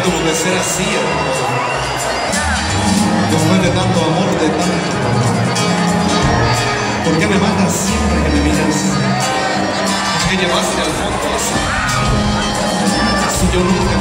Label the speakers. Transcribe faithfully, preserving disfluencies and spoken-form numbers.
Speaker 1: tuvo que ser así, hermoso. Después de tanto amor, de tanto. ¿Por qué me matas siempre que me miras? ¿Por qué llevaste al fondo así? Si yo nunca